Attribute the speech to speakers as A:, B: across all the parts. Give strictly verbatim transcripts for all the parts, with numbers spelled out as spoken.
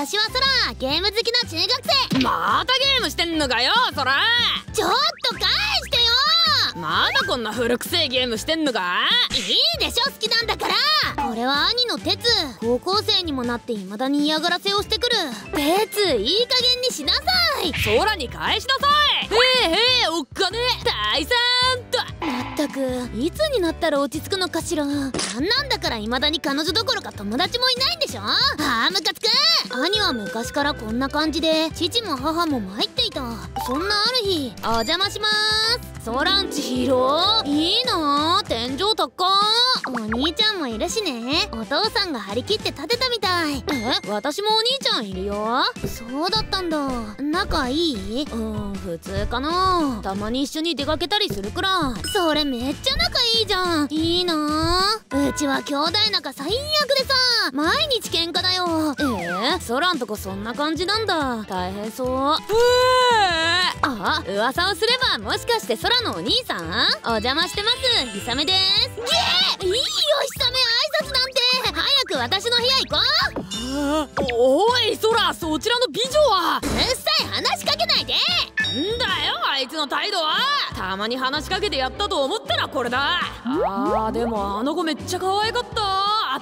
A: 私はそらゲーム好きな中学生。
B: またゲームしてんのかよそら。
A: ちょっと返してよ。
B: まだこんな古くせえゲームしてんのか。
A: いいでしょ、好きなんだから。これは兄の鉄。高校生にもなって未だに嫌がらせをしてくる。鉄、いい加減にしなさい。
B: そらに返しなさい。へえへえ、おっかね大さんと。
A: まったくいつになったら落ち着くのかしら。あんなんだから未だに彼女どころか友達もいないんでしょ。あームカつく。兄は昔からこんな感じで父も母も参っていた。そんなある日、お邪魔しまーす。ソランチ広いいな、天井高。お兄ちゃんもいるしね。お父さんが張り切って建てたみたい。え、私もお兄ちゃんいるよ。そうだったんだ。仲いい？うん、普通かな。たまに一緒に出かけたりするくらい。それめっちゃ仲いいじゃん。いいな。うちは兄弟仲最悪でさ、毎日喧嘩だよ。えー、ソラんとこそんな感じなんだ。大変そう。
B: ふー。
A: あ、噂をすればもしかしてソラのお兄さん？お邪魔してます、ひさめです。ゲー、いいよひさめ、挨拶なんて。早く私の部屋行こう。
B: おいそら、そちらの美女は。
A: うっさい、話しかけないで。
B: んだよあいつの態度は。たまに話しかけてやったと思ったらこれだ。あーでもあの子めっちゃ可愛かった。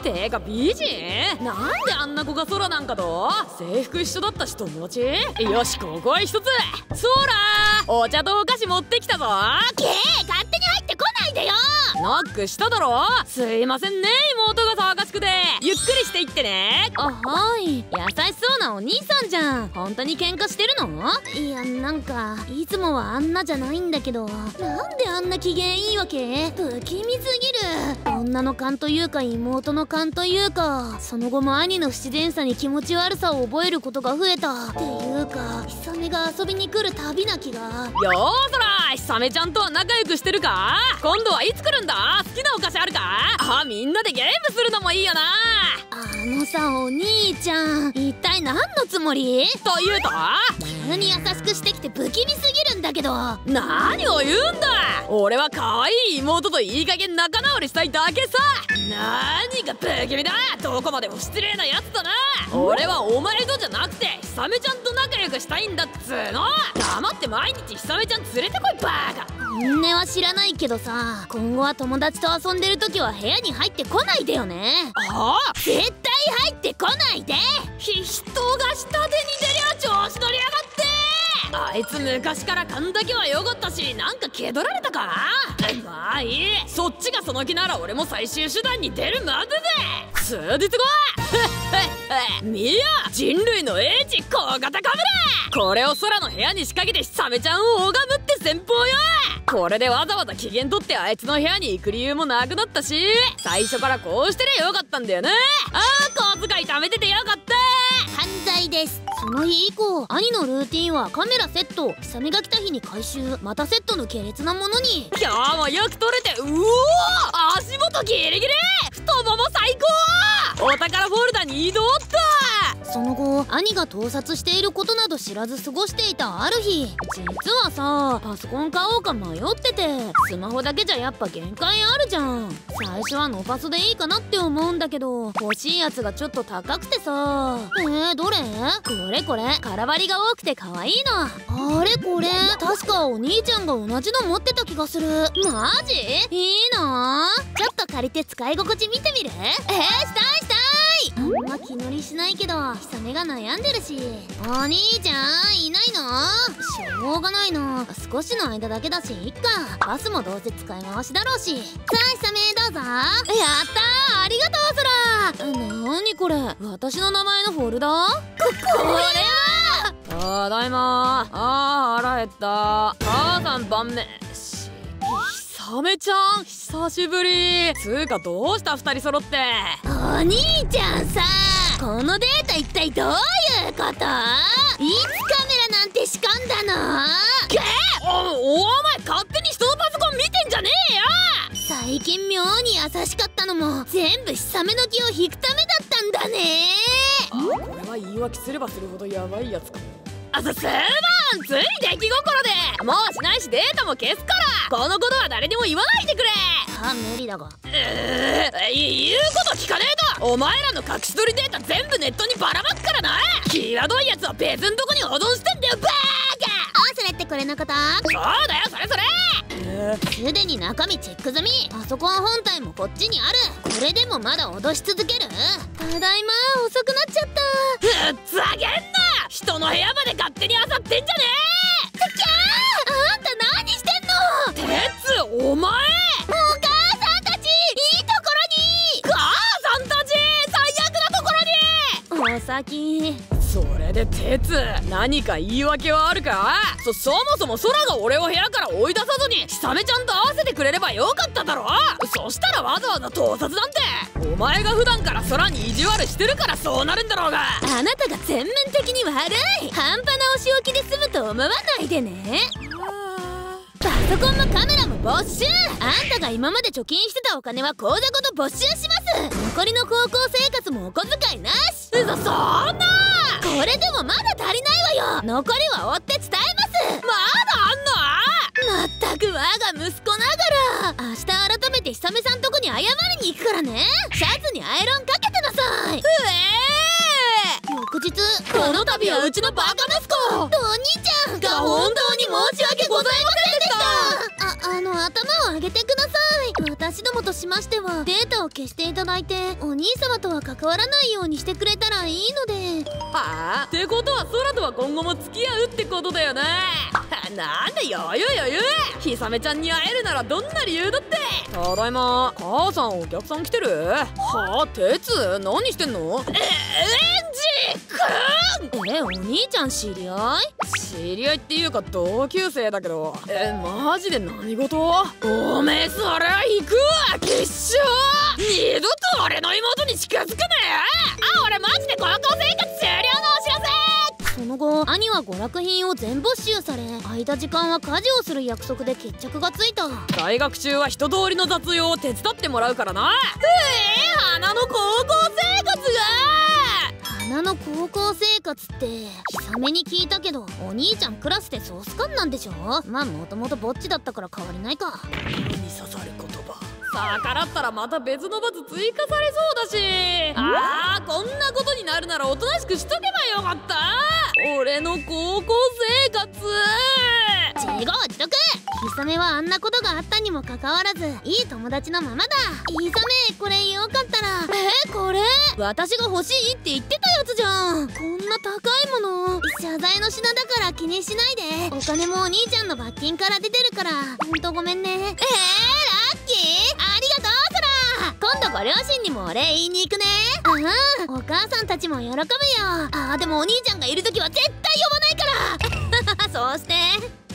B: てか美人なんであんな子が空なんかと。制服一緒だったし友達。よし、ここは一つ。そらお茶とお菓子持ってきたぞ。
A: ゲー、勝手に入ってこないでよ。
B: ノックしただろ。すいませんね、妹が騒がしくて。ゆっくりしていってね。
A: あ、はい。優しそうなお兄さんじゃん。本当に喧嘩してるの？いや、なんかいつもはあんなじゃないんだけど。なんであんな機嫌いいわけ？不気味すぎる。女の勘というか妹の勘というか、その後も兄の不自然さに気持ち悪さを覚えることが増えた。っていうか、ひさめが遊びに来るたびな気が。
B: よーそら、ひさめちゃんとは仲良くしてるか。今度はいつ来るんだ。好きなお菓子あるか。あ、みんなでゲームするのもいいよな。
A: あのさ、お兄ちゃん一体何のつもり？
B: というと
A: 急に優しくしてきて不気味すぎるんだけど。
B: 何を言うんだ。俺は可愛い妹といい加減仲直りしたいだけさ。何が不気味だ。どこまでも失礼なやつだな。俺はお前とじゃなくてひさめちゃんと仲良くしたいんだっつーの。黙って毎日ひさめちゃん連れてこいバカ。
A: 本音は知らないけどさ、今後は友達と遊んでる時は部屋に入ってこないでよね。
B: ああ、
A: 絶対入ってこないで。
B: ひ人が下手に出りゃ調子乗りやがって。あいつ昔から勘だけは良かったし、なんか気取られたか。まあいい、そっちがその気なら俺も最終手段に出るまでで。数日後見よ、人類の英知小型カメラ。これを空の部屋に仕掛けてひさめちゃんを拝むって戦法よ。これでわざわざ機嫌取ってあいつの部屋に行く理由もなくなったし、最初からこうしてりゃよかったんだよね。ああ、小遣い貯めててよかった。
A: 犯罪です。その日以降、兄のルーティンはカメラセット、ひさめが来た日に回収、またセットの下劣なものに。
B: 今日もよく撮れて、うおー、足元ギリギリ、太もも最高。お宝フォルダに移動っと。
A: その後、兄が盗撮していることなど知らず過ごしていたある日、実はさ、パソコン買おうか迷ってて、スマホだけじゃやっぱ限界あるじゃん。最初はノパソでいいかなって思うんだけど、欲しいやつがちょっと高くてさ。えー、どれ？これこれ、空張りが多くて可愛いの。あれこれ、確かお兄ちゃんが同じの持ってた気がする。マジ？いいの？ちょっと借りて使い心地見てみる？えー、したいしたい。あんま気乗りしないけど、ひさめが悩んでるし。お兄ちゃんいないの？しょうがないな、少しの間だけだしいっか。バスもどうせ使い回しだろうし。さあひさめどうぞ。やったー、ありがとうそら。なにこれ、私の名前のフォルダ？こ、これは
B: ただいまー。あー腹減った。母さん晩飯。ひさめちゃん久しぶり。つーかどうした二人揃って。
A: お兄ちゃんさ、このデータ一体どういうこと？いつカメラなんて仕込んだの？
B: けー、お、お前勝手に人のパソコン見てんじゃねえよ。
A: 最近妙に優しかったのも全部ひさめの気を引くためだったんだね。
B: あ、これは言い訳すればするほどヤバいやつかも。あ、す、すまん、つい出来心で。もうしないしデータも消すから、このことは誰にも言わないでくれ。
A: あ、無理だが。
B: うー、言うこと聞かねえとお前らの隠し撮りデータ全部ネットにばらまくからな。際どいやつは別んとこに保存してんだよバー
A: あ、それってこれのこと？
B: そうだよ、それそれ。
A: すでに中身チェック済み。パソコン本体もこっちにある。これでもまだ脅し続ける？ただいま、遅くなっちゃった。
B: ふっざけんな。人の部屋まで勝手に漁ってんじゃねえ。
A: キャー、あんた何してんの？
B: 鉄、お前。
A: お母さんたち、いいところに。
B: 母さんたち、最悪なところに。
A: お先。
B: それで鉄、何か言い訳はあるか？そそもそも空が俺を部屋から追い出さずにひさめちゃんと合わせてくれればよかっただろ。そしたらわざわざ盗撮なんて。お前が普段から空に意地悪してるからそうなるんだろうが。
A: あなたが全面的に悪い。半端なお仕置きで済むと思わないでね。パソコンもカメラも没収。あんたが今まで貯金してたお金は口座ごと没収します。残りの高校生活もお小遣いなし。
B: うそ、そんな。
A: これでもまだ足りないわよ。残りは追って伝えます。
B: まだあんの？
A: まったく我が息子ながら。明日改めてひさめさんとこに謝りに行くからね。シャツにアイロンかけてなさい。
B: う
A: えー、翌日、
B: この度はうちのバカ息子
A: お兄ちゃん
B: が本当に申し訳ございませんでした。
A: あ、あの、頭を上げてください。私どもとしましてはデータを消していただいて、お兄様とは関わらないようにしてくれたらいいので。
B: はあ？ってことは空とは今後も付き合うってことだよね。なんで余裕余裕。ひさめちゃんに会えるならどんな理由だって。ただいま。母さんお客さん来てる？はあ？鉄何してんの？えエンジ君。
A: え、お兄ちゃん知り合い？
B: 知り合いっていうか同級生だけど。え、マジで何事？おめえそりゃ行くわきっしょ。二度と俺の妹に近づくなよ。あ、俺マジで高校生活終了のお知らせ。
A: その後、兄は娯楽品を全没収され、空いた時間は家事をする約束で決着がついた。
B: 大学中は人通りの雑用を手伝ってもらうからな。ええー、花の高校生活が。
A: 花の高校生活ってひさめに聞いたけど、お兄ちゃんクラスでソース感なんでしょ？まあもともとぼっちだったから変わりないか。
B: 心に刺さる言葉。逆らったらまた別の罰追加されそうだし。ああ、こんなことになるならおとなしくしとけばよかった。俺の高校生活。
A: 自業自得。ひさめはあんなことがあったにもかかわらずいい友達のままだ。ひさめ、これよかったら。え、これ私が欲しいって言ってたやつじゃん。こんな高いもの。謝罪の品だから気にしないで。お金もお兄ちゃんの罰金から出てるから。ほんとごめんね。えー、ラッキー。ありがとうソラ。今度ご両親にもお礼言いに行くね。ああ、お母さんたちも喜ぶよ。ああ、でもお兄ちゃんがいるときは絶対呼ばないからそうして。